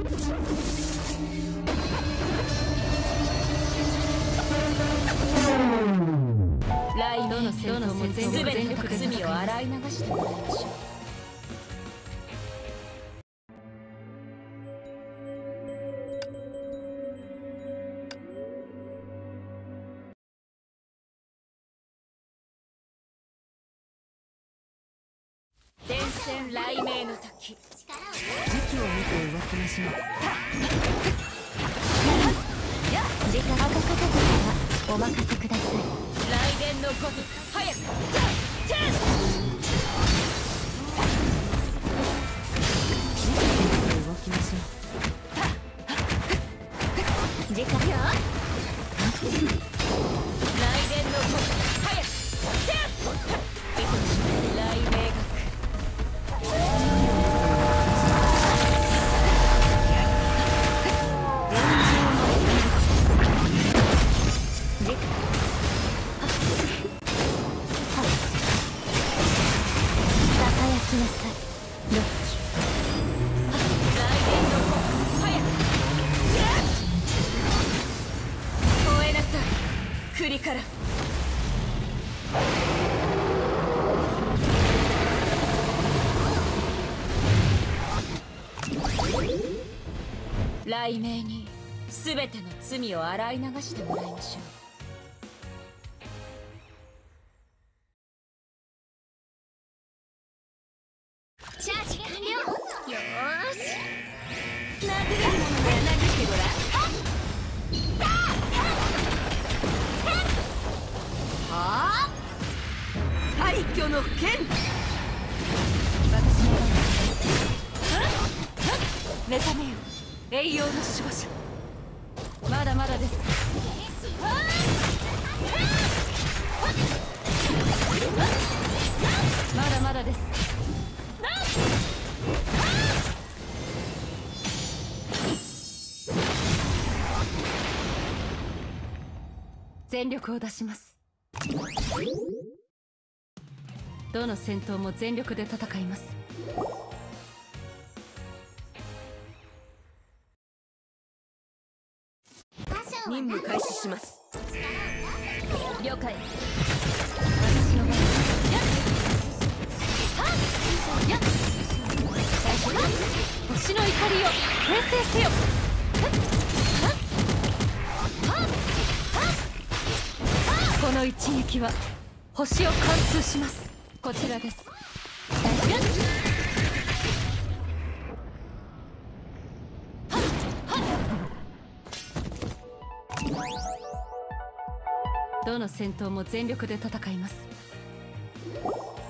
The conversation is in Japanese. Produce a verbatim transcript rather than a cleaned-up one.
ラインの戦闘も全ての罪を洗い流してもらいましょう。電線雷鳴の時、時期を見て動きましょう。時間がかかったからお任せください。雷電のごとく早くチェン動きましょう。時間よ。雷電のごとく早くチェン雷鳴が栗から雷鳴に全ての罪を洗い流してもらいましょう。チャージ完了。よーし、殴れるものなら殴ってごらん。はあ、廃墟の剣。私の目覚めよ、栄養の守護者。まだまだです。まだまだです。全力を出します。どの戦闘も全力で戦います。任務開始します。了解。私の番。星の怒りを平成せよ。この一撃は星を貫通します。こちらです。どの戦闘も全力で戦います。